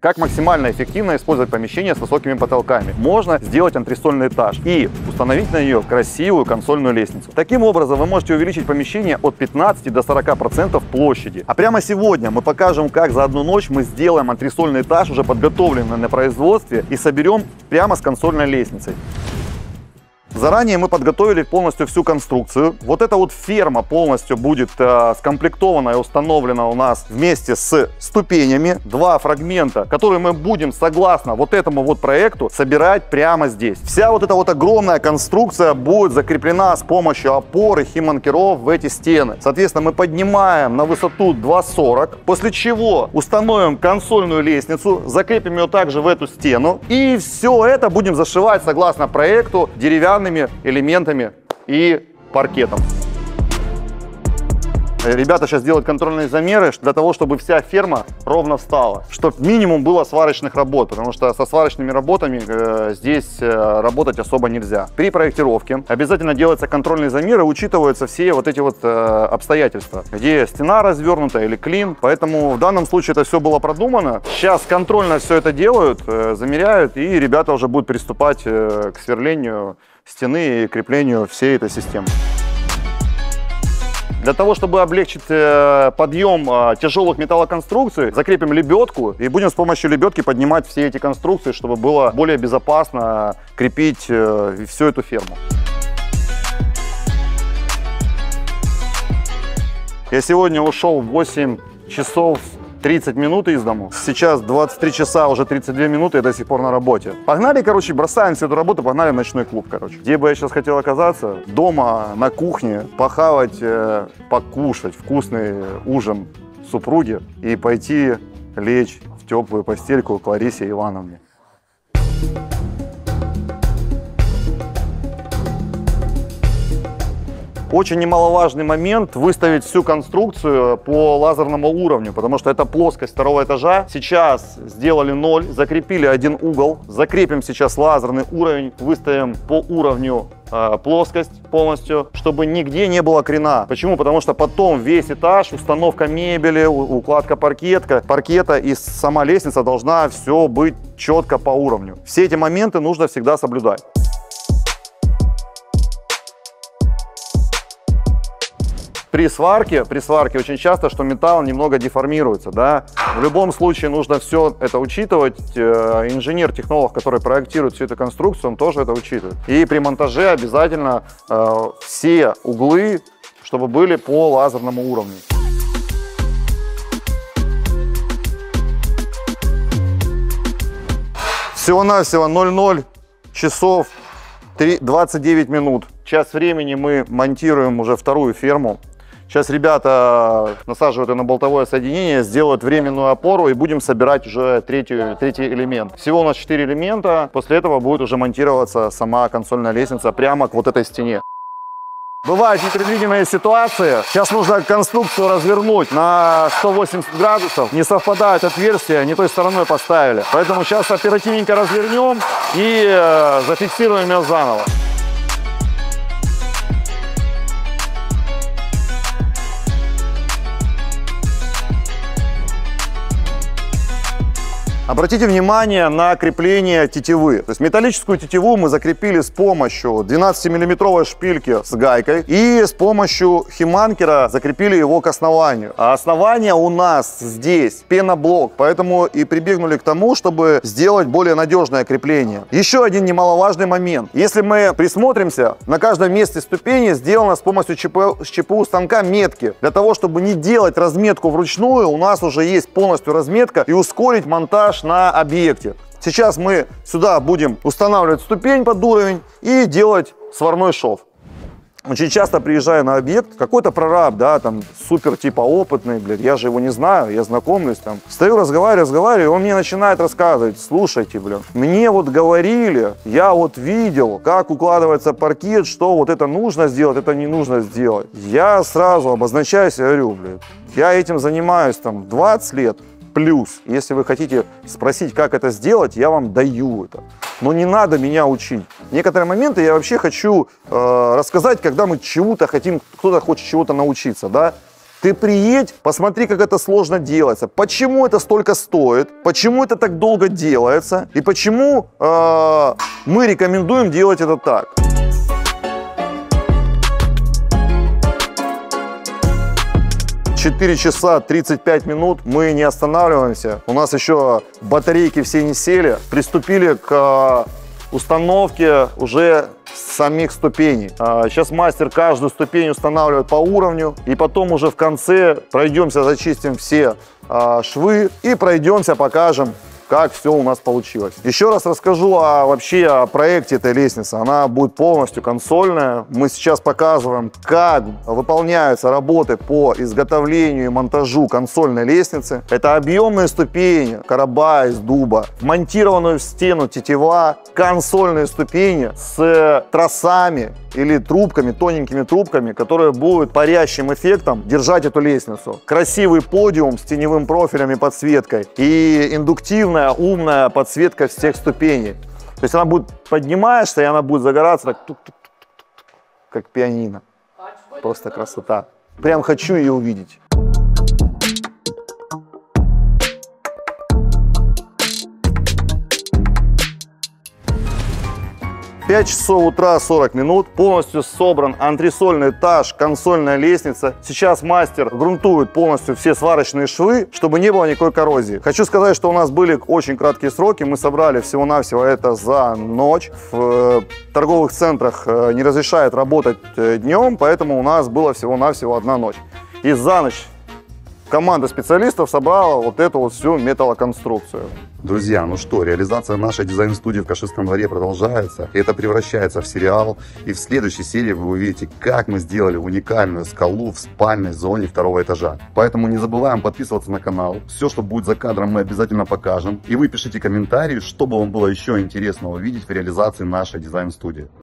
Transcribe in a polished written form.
Как максимально эффективно использовать помещение с высокими потолками? Можно сделать антресольный этаж и установить на нее красивую консольную лестницу. Таким образом, вы можете увеличить помещение от 15 до 40% площади. А прямо сегодня мы покажем, как за одну ночь мы сделаем антресольный этаж, уже подготовленный на производстве, и соберем прямо с консольной лестницей. Заранее мы подготовили полностью всю конструкцию. Вот эта вот ферма полностью будет скомплектована и установлена у нас вместе с ступенями. Два фрагмента, которые мы будем согласно вот этому вот проекту собирать прямо здесь. Вся вот эта вот огромная конструкция будет закреплена с помощью опор и химанкеров в эти стены. Соответственно, мы поднимаем на высоту 2,40, после чего установим консольную лестницу, закрепим ее также в эту стену, и все это будем зашивать согласно проекту деревянными элементами и паркетом. Ребята сейчас делают контрольные замеры для того, чтобы вся ферма ровно встала, чтобы минимум было сварочных работ, потому что со сварочными работами здесь работать особо нельзя. При проектировке обязательно делаются контрольные замеры, учитываются все вот эти вот обстоятельства, где стена развернута или клин, поэтому в данном случае это все было продумано. Сейчас контрольно все это делают, замеряют, и ребята уже будут приступать к сверлению стены и креплению всей этой системы. Для того, чтобы облегчить подъем тяжелых металлоконструкций, закрепим лебедку и будем с помощью лебедки поднимать все эти конструкции, чтобы было более безопасно крепить всю эту ферму. Я сегодня ушел в 8 часов 30 минут из дому. Сейчас 23 часа, уже 32 минуты, я до сих пор на работе. Погнали, короче, бросаем всю эту работу, погнали в ночной клуб, короче. Где бы я сейчас хотел оказаться? Дома, на кухне, похавать, покушать вкусный ужин супруги и пойти лечь в теплую постельку к Ларисе Ивановне. Очень немаловажный момент — выставить всю конструкцию по лазерному уровню, потому что это плоскость второго этажа. Сейчас сделали 0, закрепили один угол, закрепим сейчас лазерный уровень, выставим по уровню плоскость полностью, чтобы нигде не было крена. Почему? Потому что потом весь этаж, установка мебели, укладка паркета и сама лестница должна все быть четко по уровню. Все эти моменты нужно всегда соблюдать. При сварке очень часто, что металл немного деформируется, да. В любом случае нужно все это учитывать. Инженер-технолог, который проектирует всю эту конструкцию, он тоже это учитывает. И при монтаже обязательно все углы, чтобы были по лазерному уровню. Всего-навсего 00 часов 29 минут. Час времени мы монтируем уже вторую ферму. Сейчас ребята насаживают ее на болтовое соединение, сделают временную опору и будем собирать уже третий элемент. Всего у нас 4 элемента, после этого будет уже монтироваться сама консольная лестница прямо к вот этой стене. Бывают непредвиденные ситуации. Сейчас нужно конструкцию развернуть на 180 градусов. Не совпадают отверстия, не той стороной поставили. Поэтому сейчас оперативненько развернем и зафиксируем ее заново. Обратите внимание на крепление тетивы. То есть металлическую тетиву мы закрепили с помощью 12-миллиметровой шпильки с гайкой и с помощью химанкера закрепили его к основанию. А основание у нас здесь пеноблок, поэтому и прибегнули к тому, чтобы сделать более надежное крепление. Еще один немаловажный момент. Если мы присмотримся, на каждом месте ступени сделано с помощью ЧПУ станка метки. Для того, чтобы не делать разметку вручную, у нас уже есть полностью разметка и ускорить монтаж на объекте. Сейчас мы сюда будем устанавливать ступень под уровень и делать сварной шов. Очень часто приезжаю на объект, какой-то прораб, да, там супер типа опытный, блядь, я же его не знаю, я знакомлюсь, там, стою, разговариваю, и он мне начинает рассказывать: слушайте, блин, мне вот говорили, я вот видел, как укладывается паркет, что вот это нужно сделать, это не нужно сделать. Я сразу обозначаюсь и говорю: блядь, я этим занимаюсь там 20 лет. Плюс, если вы хотите спросить, как это сделать, я вам даю это. Но не надо меня учить. Некоторые моменты я вообще хочу рассказать, когда мы чему-то хотим, кто-то хочет чего-то научиться, да. Ты приедь, посмотри, как это сложно делается, почему это столько стоит, почему это так долго делается и почему мы рекомендуем делать это так. «4 часа 35 минут», мы не останавливаемся. У нас еще батарейки все не сели. Приступили к установке уже самих ступеней. Сейчас мастер каждую ступень устанавливает по уровню. И потом уже в конце пройдемся, зачистим все швы и пройдемся, покажем, как все у нас получилось. Еще раз расскажу вообще о проекте этой лестницы. Она будет полностью консольная. Мы сейчас показываем, как выполняются работы по изготовлению и монтажу консольной лестницы. Это объемные ступени, короба из дуба, монтированную в стену тетива, консольные ступени с тросами или трубками, тоненькими трубками, которые будут парящим эффектом держать эту лестницу. Красивый подиум с теневым профилем и подсветкой. И индуктивная, умная подсветка всех ступеней. То есть она будет, поднимаешься, и она будет загораться так, как пианино. Просто красота. Прям хочу ее увидеть. 5 часов утра 40 минут, полностью собран антресольный этаж, консольная лестница. Сейчас мастер грунтует полностью все сварочные швы, чтобы не было никакой коррозии. Хочу сказать, что у нас были очень краткие сроки, мы собрали всего-навсего это за ночь. В торговых центрах не разрешают работать днем, поэтому у нас было всего-навсего одна ночь. И за ночь команда специалистов собрала вот эту вот всю металлоконструкцию. Друзья, ну что, реализация нашей дизайн-студии в Каширском дворе продолжается. Это превращается в сериал. И в следующей серии вы увидите, как мы сделали уникальную скалу в спальной зоне 2-го этажа. Поэтому не забываем подписываться на канал. Все, что будет за кадром, мы обязательно покажем. И вы пишите комментарии, что бы вам было еще интересно увидеть в реализации нашей дизайн-студии.